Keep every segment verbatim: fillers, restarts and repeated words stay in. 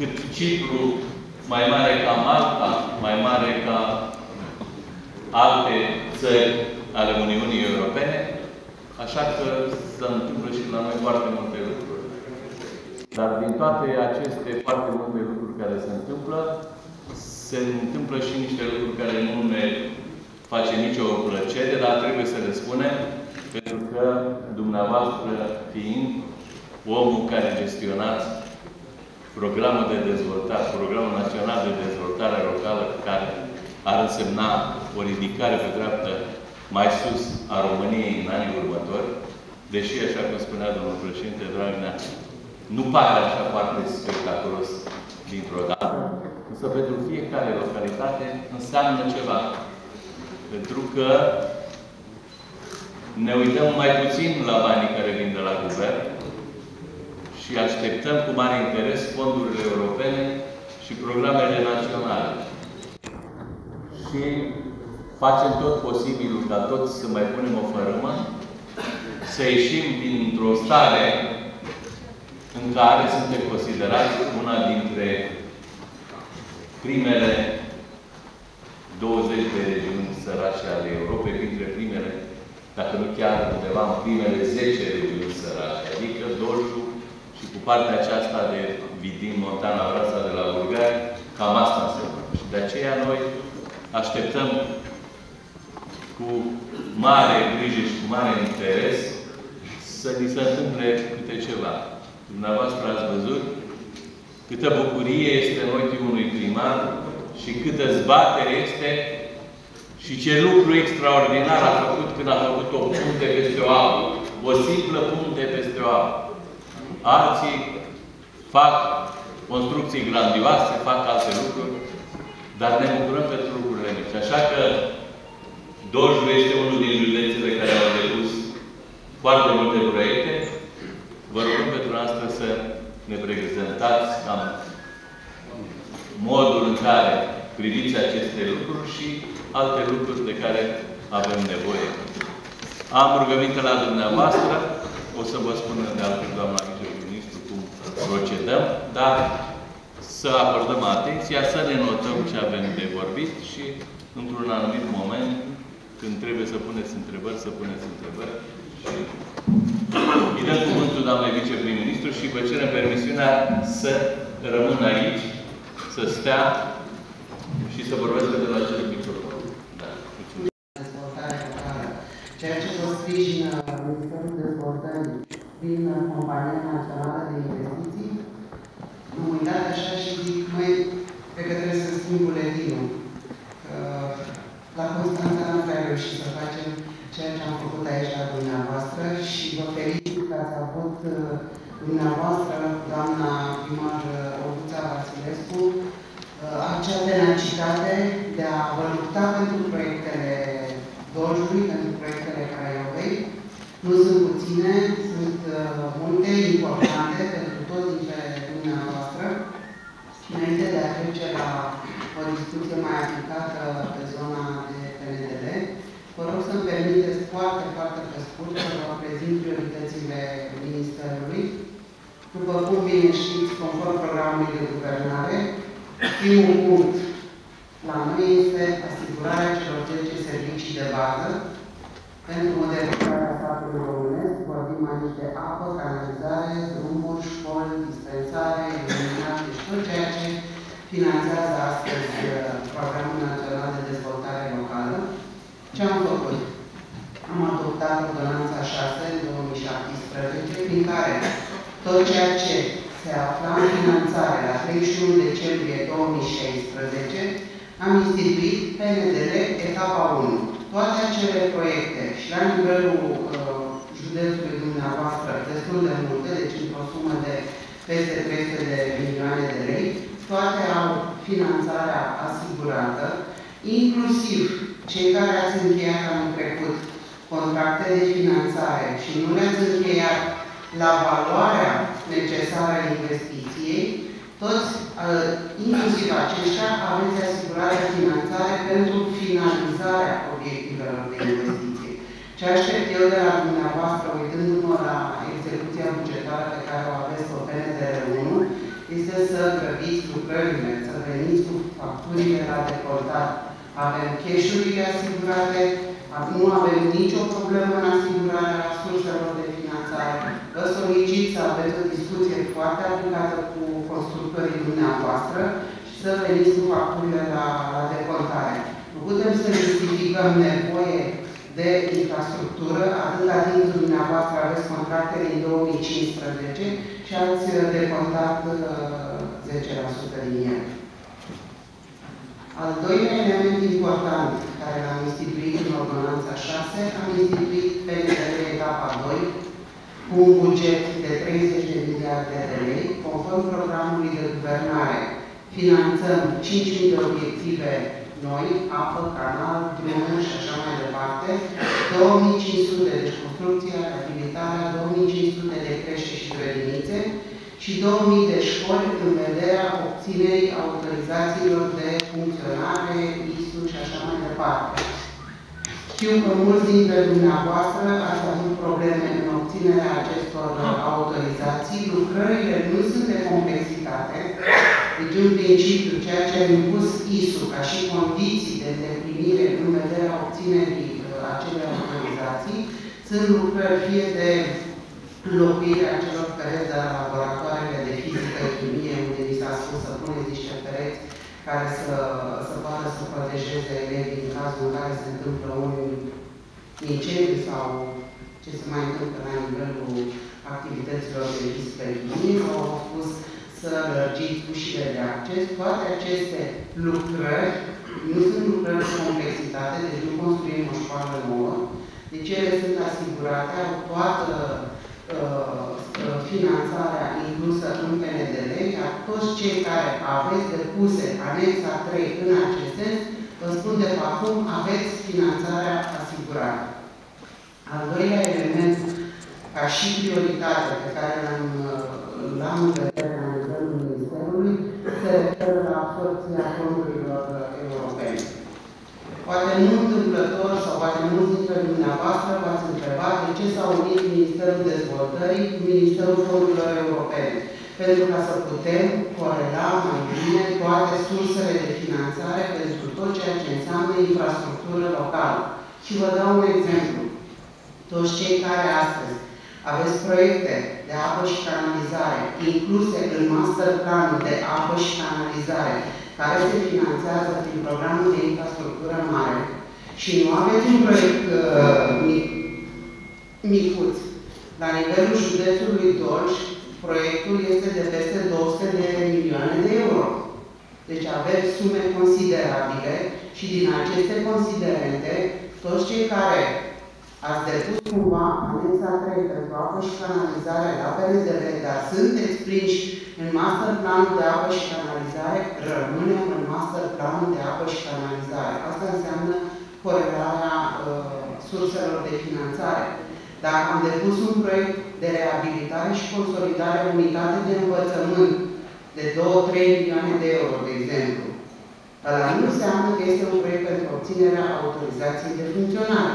cât Cipru, mai mare ca Malta, mai mare ca alte țări ale Uniunii Europene, așa că se întâmplă și la noi foarte multe lucruri. Dar din toate aceste foarte multe lucruri care se întâmplă, se întâmplă și niște lucruri care nu ne face nicio plăcere, dar trebuie să le spunem, pentru că dumneavoastră fiind omul care gestionați programul de dezvoltare, programul național de dezvoltare locală, care ar însemna o ridicare pe dreaptă mai sus a României în anii următori, deși, așa cum spunea domnul președinte Dragnea, nu pare așa foarte spectaculos dintr-o dată, însă pentru fiecare localitate înseamnă ceva. Pentru că ne uităm mai puțin la banii care vin de la guvern și așteptăm cu mare interes fondurile europene și programele naționale. Și facem tot posibilul ca toți să mai punem o fărâmă, să ieșim dintr-o stare în care suntem considerați una dintre primele douăzeci de regiuni sărace ale Europei, printre primele, dacă nu chiar undeva în primele zece regiuni sărace. Adică Dolju și cu partea aceasta de Vidin, Montana, Vrasa de la Bulgari, cam asta înseamnă. Și de aceea noi așteptăm cu mare grijă și cu mare interes să ni se întâmple câte ceva. Dumneavoastră ați văzut câtă bucurie este în ochii unui primar și câtă zbatere este și ce lucru extraordinar a făcut când a făcut o punte peste o apă. O simplă punte peste o apă. Alții fac construcții grandioase, fac alte lucruri, dar ne bucurăm pentru lucrurile mici. Așa că Dolju este unul din județele care au depus foarte multe proiecte. Vă rugăm pentru asta să ne prezentați cam modul în care priviți aceste lucruri și alte lucruri de care avem nevoie. Am rugăminte la dumneavoastră, o să vă spun de altfel, doamna viceministru, cum procedăm, dar să acordăm atenția, să ne notăm ce avem de vorbit și, într-un anumit moment, când trebuie să puneți întrebări, să puneți întrebări. Și îi dăm cuvântul doamnei viceprim-ministru și vă cerem permisiunea să rămână aici, să stea și să vorbească de la acest microfon. Da. Dezvoltare locală. Ceea ce vă sprijină Ministerul Dezvoltării prin Compania Națională de Investiții, m-am uitat așa și zic, măi, cred că trebuie să schimb buletinul. La Constanța n-am prea reușit să facem ceea ce am făcut aici la dumneavoastră și vă felicit că ați avut dumneavoastră, doamna primar Olguța Vasilescu, acea tenacitate de a vă lupta pentru proiectele Doljului, pentru proiectele Craiovei. Nu sunt puține, sunt multe, importante pentru toți dintre dumneavoastră. Înainte de a trece la o discuție mai aplicată pe zona de P N D L, vă rog să-mi permiteți foarte, foarte pe scurt să vă prezint prioritățile Ministerului. După cum bine știți, conform programului de guvernare, primul punct la noi este asigurarea celor zece servicii de bază pentru modernizarea statului românesc. Vorbim aici de apă, canalizare, drumuri, școli, dispensare, iluminare, deci tot ceea ce finanțează astăzi Programul Național de Dezvoltare Locală. Ce am făcut? Am adoptat Ordonanța șase în două mii șaptesprezece, prin care tot ceea ce se afla în finanțare la treizeci și unu decembrie două mii șaisprezece, am instituit P N D L etapa unu. Toate acele proiecte și la nivelul uh, județului dumneavoastră destul de multe, deci într-o sumă de peste trei sute de milioane de lei, toate au finanțarea asigurată, inclusiv cei care ați încheiat anul trecut contracte de finanțare și nu le-ați încheiat la valoarea necesară a investiției, toți, uh, inclusiv aceștia, aveți asigurarea finanțare pentru finalizarea obiectivelor de investiție. Ce aștept eu de la dumneavoastră, uitându-mă la execuția bugetară pe care o aveți pe P N D L unu, este să grăbiți lucrările, să veniți cu facturile la decoltat. Avem cash-urile asigurate, nu avem nicio problemă în asigurarea surselor de finanțare. Vă solicit să aveți o discuție foarte aplicată cu constructorii dumneavoastră și să veniți cu facturile la, la decoltare. Nu putem să justificăm nevoie de infrastructură atâta timp dumneavoastră aveți contracte din două mii cincisprezece și ați decoltat zece la sută din ele. Al doilea element important care l-am instituit în ordonanța șase, am instituit P N D L etapa doi cu un buget de treizeci de miliarde de lei, conform programului de guvernare. Finanțăm cinci mii de obiective noi, apă, canal, drumuri și așa mai departe, două mii cinci sute de construcția, reabilitarea, două mii cinci sute de crește și grădinițe și două mii de școli în vederea obținerii autorizațiilor de funcționare, I S U și așa mai departe. Știu că mulți dintre dumneavoastră ați avut probleme în obținerea acestor autorizații. Lucrările nu sunt de complexitate. Deci, în principiu, ceea ce a impus I S U ca și condiții de îndeplinire în vederea obținerii acelei autorizații sunt lucrări fie de înlocuirea celor pereți de la laboratoarele de fizică, chimie, unde li s-a spus să puneți niște pereți care să, să poată să protejeze elevii în cazul în care se întâmplă un incendiu sau ce se mai întâmplă la nivelul activităților de fizică, chimie, sau au spus să lărgiți ușile de acces. Toate aceste lucrări nu sunt lucrări de complexitate, deci nu construim o școală nouă, deci ele sunt asigurate, au toată uh, finanțarea inclusă în P N D L, iar toți cei care aveți depuse anexa trei în acest sens, vă spun de pe acum, aveți finanțarea asigurată. Al doilea element, ca și prioritate pe care l-am în vedere la nivelul Ministerului, se referă la absorbția fondurilor europene. Poate nu întâmplător, sau poate mulți dintre dumneavoastră v-ați întrebat de ce s-a unit Ministerul Dezvoltării cu Ministerul Fondurilor Europene. Pentru ca să putem corela mai bine toate sursele de finanțare pentru tot ceea ce înseamnă infrastructură locală. Și vă dau un exemplu. Toți cei care astăzi aveți proiecte de apă și canalizare incluse în masterplanul de apă și canalizare, care se finanțează prin programul de infrastructură mare și nu aveți un proiect uh, mic, micuț. La nivelul județului Dolj, proiectul este de peste două sute de milioane de euro. Deci aveți sume considerabile și din aceste considerente, toți cei care ați depus cumva anexa trei pentru apă și canalizare la P N D L, dar sunteți prinși în masterplanul de apă și canalizare, rămânem în masterplanul de apă și canalizare. Asta înseamnă corelarea uh, surselor de finanțare. Dacă am depus un proiect de reabilitare și consolidare a unitate de învățământ de două trei milioane de euro, de exemplu, ăla nu înseamnă că este un proiect pentru obținerea autorizației de funcționare.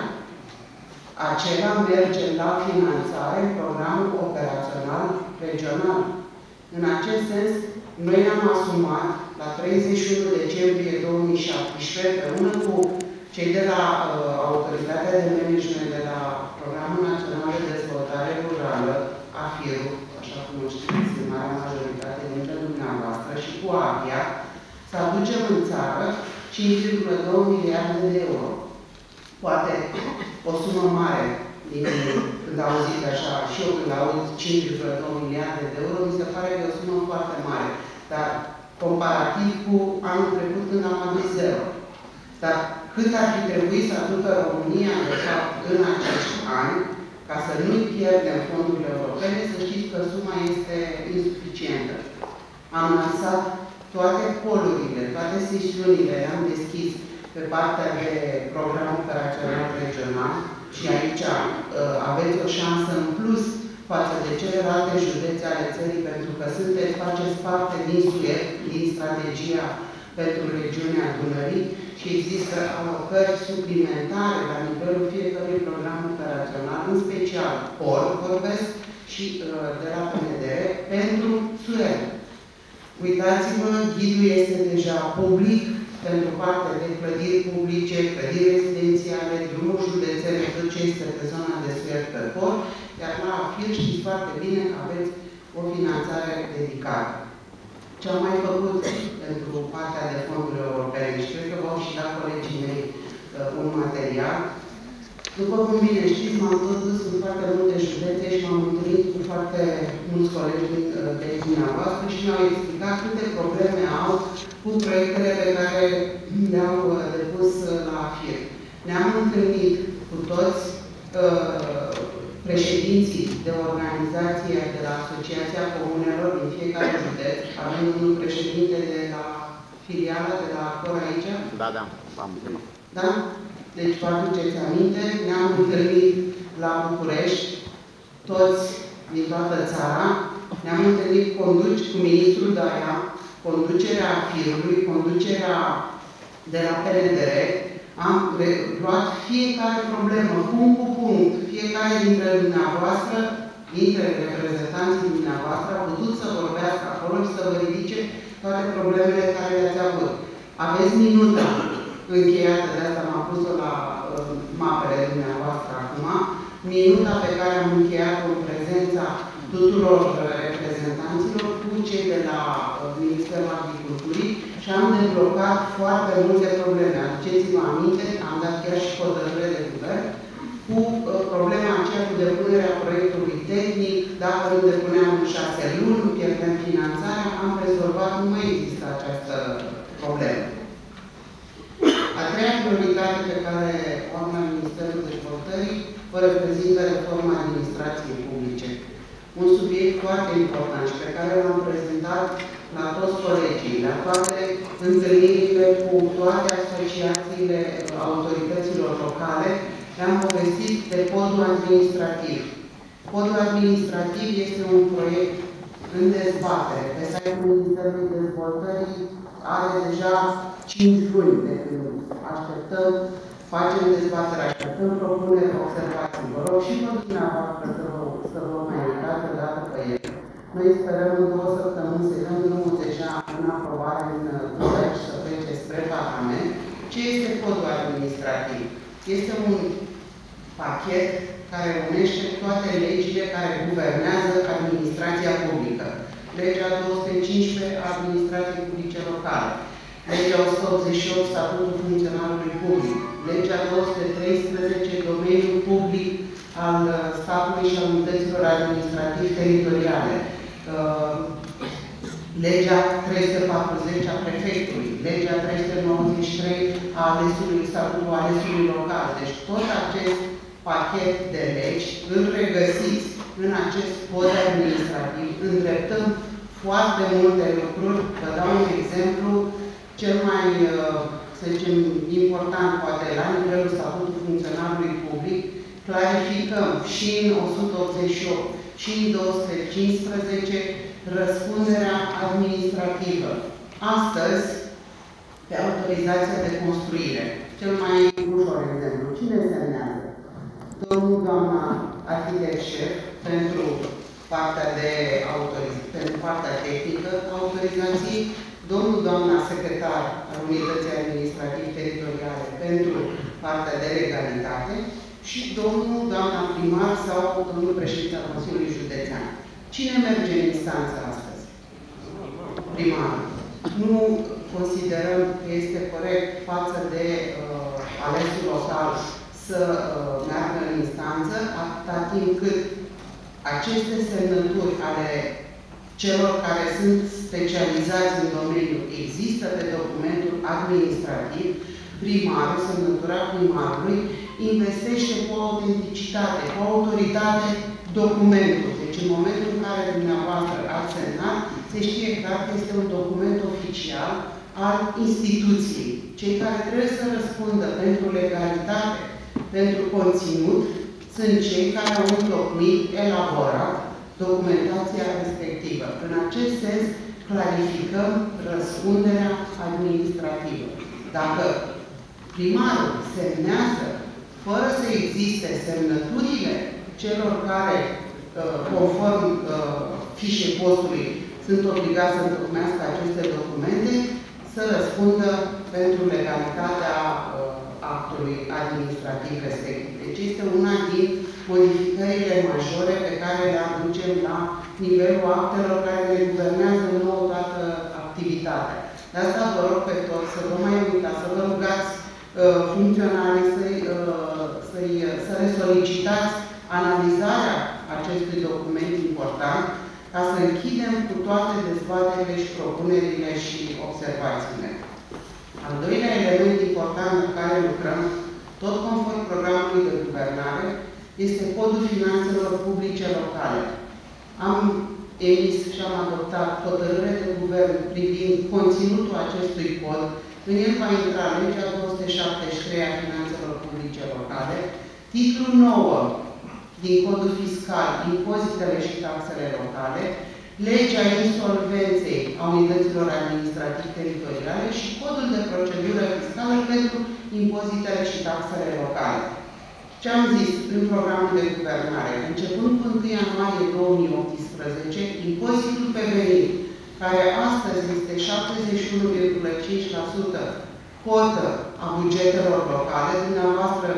Acela merge la finanțare în programul operațional regional. În acest sens, noi ne-am asumat la treizeci și unu decembrie două mii șaptesprezece, împreună cu cei de la uh, Autoritatea de Management de la Programul Național de Dezvoltare Rurală, A F I R U, așa cum o știți, în marea majoritate dintre dumneavoastră, și cu A V I A, să aducem în țară cinci virgulă doi miliarde de euro. Poate o sumă mare, din, când auzit așa, și eu când aud cinci virgulă doi miliarde de euro, mi se pare că e o sumă foarte mare. Dar comparativ cu anul trecut când am adus zero. Dar cât ar fi trebuit să aducă România, de fapt, în acești ani, ca să nu-i pierdem fondurile europene, să știți că suma este insuficientă. Am lansat toate polurile, toate sesiunile, le-am deschis pe partea de program operațional regional și aici uh, aveți o șansă în plus față de celelalte județe ale țării, pentru că sunteți, faceți parte din S U E, din strategia pentru regiunea Dunării și există alocări suplimentare la nivelul fiecărui program operațional, în special P O R, vorbesc, și uh, de la P N D R, pentru S U E. Uitați-vă, ghidul este deja public pentru partea de clădiri publice, clădiri rezidențiale, drumuri județene, tot ce este pe zona de Suier-Tător, iar la AFIR știți foarte bine că aveți o finanțare dedicată. Ce am mai făcut pentru partea de fonduri europene și cred că v-au și dat colegii mei uh, un material. După cum bine știți, m-am tot dus în foarte multe județe și m-am întâlnit cu foarte mulți colegi de dumneavoastră și mi-au explicat câte probleme au cu proiectele pe care le-au depus la AFIR. Ne-am întâlnit cu toți uh, președinții de organizație de la Asociația Comunelor din fiecare județ. Avem unul președinte de la filială, de la acolo aici. Da, da, am chemat. Da? Deci, vă aduceți aminte, ne-am întâlnit la București, toți din toată țara, ne-am întâlnit conduci cu ministrul Daia, conducerea firului, conducerea de la P N D R, am luat fiecare problemă, punct cu punct, fiecare dintre dumneavoastră, dintre reprezentanții dumneavoastră, a putut să vorbească acolo și să vă ridice toate problemele care le-ați avut. Aveți minuta încheiată, de asta m-am pus-o la uh, mapele dumneavoastră acum, minuta pe care am încheiat-o în prezența tuturor uh, reprezentanților cu cei de la uh, Ministerul Agriculturii și am deblocat foarte multe probleme. Aduceți-vă aminte, am dat chiar și hotărâre de guvern cu uh, problema aceea cu depunerea proiectului tehnic. Dacă nu depuneam în șase luni, pierdem finanțarea, am rezolvat, nu mai există această problemă. A treia prioritate pe care o am la Ministerul Dezvoltării o reprezintă reforma administrației publice. Un subiect foarte important și pe care l-am prezentat la toți colegii, la toate întâlnirile cu toate asociațiile autorităților locale, le-am povestit de podul administrativ. Podul administrativ este un proiect în dezbatere. Pe site-ul Ministerului Dezvoltării are deja cinci luni de când așteptăm, facem dezbatere, așteptăm propuneri, observații. Vă rog și pe dumneavoastră să vă, să vă mai uitați odată pe el. Noi sperăm în două săptămâni să dăm drumul deja în aprobare în București și să plece spre Parlament. Ce este podul administrativ? Este un pachet care unește toate legile care guvernează administrația publică. Legea două sute cincisprezece a administrației publice locale, legea o sută optzeci și opt, statutul funcționarului public, legea două sute treisprezece, domeniul public al statului și al unităților administrativ-teritoriale, uh, legea trei sute patruzeci a prefectului, legea trei sute nouăzeci și trei a alesului, statutul alesului local. Deci tot acest pachet de legi îl regăsiți în acest pod administrativ. Îndreptăm foarte multe lucruri. Vă dau un exemplu, cel mai, să zicem, important, poate, la nivelul statutului funcționarului public, clarificăm și în o sută optzeci și opt și în două sute cincisprezece răspunderea administrativă. Astăzi, pe autorizația de construire, cel mai ușor exemplu, cine semnează? Domnul, doamna arhitect șef, pentru partea de autorizație, pentru partea tehnică a autorizației, domnul, doamna secretar al Unității Administrativ-Teritoriale pentru partea de legalitate și domnul, doamna primar sau domnul președinte al Consiliului Județean. Cine merge în instanță astăzi? Primarul. Nu considerăm că este corect față de uh, alesul local să uh, meargă în instanță, atâta timp cât aceste semnături ale celor care sunt specializați în domeniu există pe documentul administrativ, primarul, semnătura primarului, investește cu autenticitate, cu autoritate documentul. Deci în momentul în care dumneavoastră ați semnat, se știe clar că este un document oficial al instituției. Cei care trebuie să răspundă pentru legalitate, pentru conținut, sunt cei care au întocmit, elaborat documentația respectivă. În acest sens, clarificăm răspunderea administrativă. Dacă primarul semnează fără să existe semnăturile celor care, conform fișei postului, sunt obligați să întocmească aceste documente, să răspundă pentru legalitatea uh, actului administrativ respectiv. Deci este una din modificările majore pe care le aducem la nivelul actelor care ne guvernează nouă toată activitatea. De asta vă rog pe toți să vă mai uitați, să vă rugați uh, funcționarii să-i, uh, să-i, să le solicitați analizarea acestui document important, ca să închidem cu toate dezbaterile și propunerile și observațiile. Al doilea element important la care lucrăm, tot conform programului de guvernare, este Codul Finanțelor Publice Locale. Am emis și am adoptat hotărâre de guvern privind conținutul acestui cod. În el va intra legea două sute șaptezeci și trei a Finanțelor Publice Locale, titlul nouă din Codul Fiscal, impozitele și taxele locale, legea insolvenței a unităților administrativ-teritoriale și codul de procedură fiscală pentru impozitele și taxele locale. Ce am zis în programul de guvernare? Începând cu întâi ianuarie două mii optsprezece, impozitul pe venit, care astăzi este șaptezeci și unu virgulă cinci la sută cotă a bugetelor locale, dumneavoastră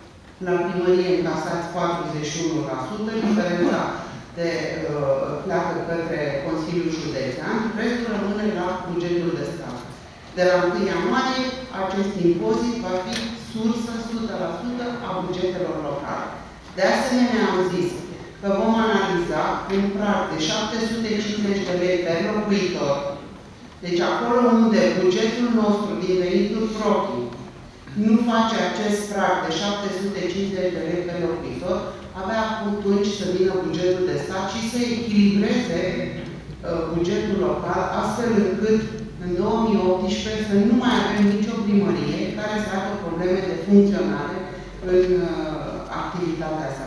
la primărie încasați patruzeci și unu la sută, diferența de uh, pleacă către Consiliul Județean, restul rămâne la bugetul de stat. De la întâi ianuarie, acest impozit va fi sursă o sută la sută a bugetelor locale. De asemenea, am zis că vom analiza un prag de șapte sute cincizeci de lei pe locuitor. Deci acolo unde bugetul nostru din venituri proprii nu face acest prag de șapte sute cincizeci de lei pe locuitor, avea atunci să vină bugetul de stat și să echilibreze uh, bugetul local, astfel încât în două mii optsprezece să nu mai avem nicio primărie care să aibă probleme de funcționare în uh, activitatea sa.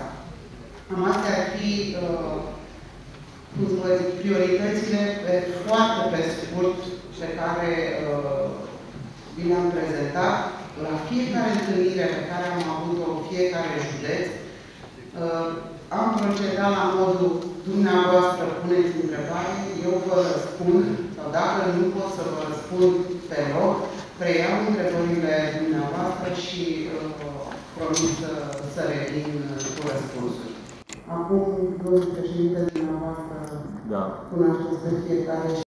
Am astea ar fi uh, cum să vă zic, prioritățile pe, foarte pe scurt pe care uh, vi le-am prezentat. La fiecare întâlnire pe care am avut-o în fiecare județ, uh, am procedat la modul dumneavoastră puneți întrebare, eu vă răspund, sau dacă nu pot să vă răspund pe loc, preiau întrebările dumneavoastră și uh, promit să, să revin cu răspunsuri. Acum, domnul președinte, dumneavoastră, da. cunoașteți pe fiecare